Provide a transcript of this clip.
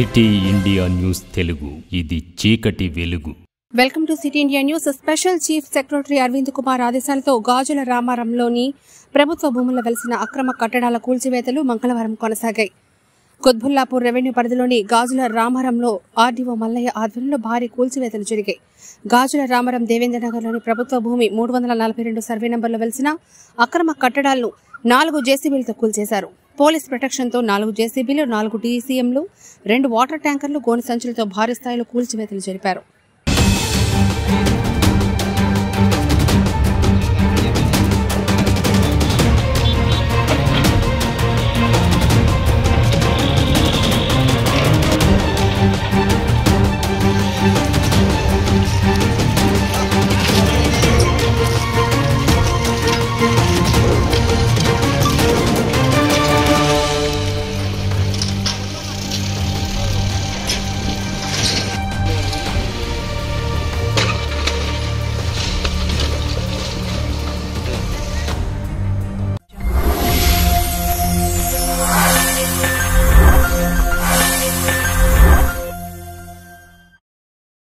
City India news Telugu ఇది చీకటి వెలుగు. Welcome to city India news. Special chief secretary Arvind Kumar ఆదేశాలతో గాజుల రామారంలోని ప్రభుత్వ భూముల్లో వెలిసిన అక్రమ కట్టడాల కూల్చివేతలు మంగళవారం కొనసాగాయి. కుత్బుల్లాపూర్ రెవెన్యూ పరిధిలోని గాజుల రామారంలో ఆర్డీఓ మల్లయ్య ఆధ్వర్యంలో భారీ కూల్చివేతలు జరిగాయి. గాజుల రామారం దేవేంద్రనగర్లోని ప్రభుత్వ భూమి 342 సర్వే నంబర్లో వెలిసిన అక్రమ కట్టడాలను 4 జేసీబీలతో కూల్చేశారు. పోలీస్ ప్రొటెక్షన్తో 4 జేసీబీలు, 4 టీసీఎంలు, 2 వాటర్ ట్యాంకర్లు, గోనె సంచులతో భారీ స్థాయిలో కూల్చివేతలు జరిపారు.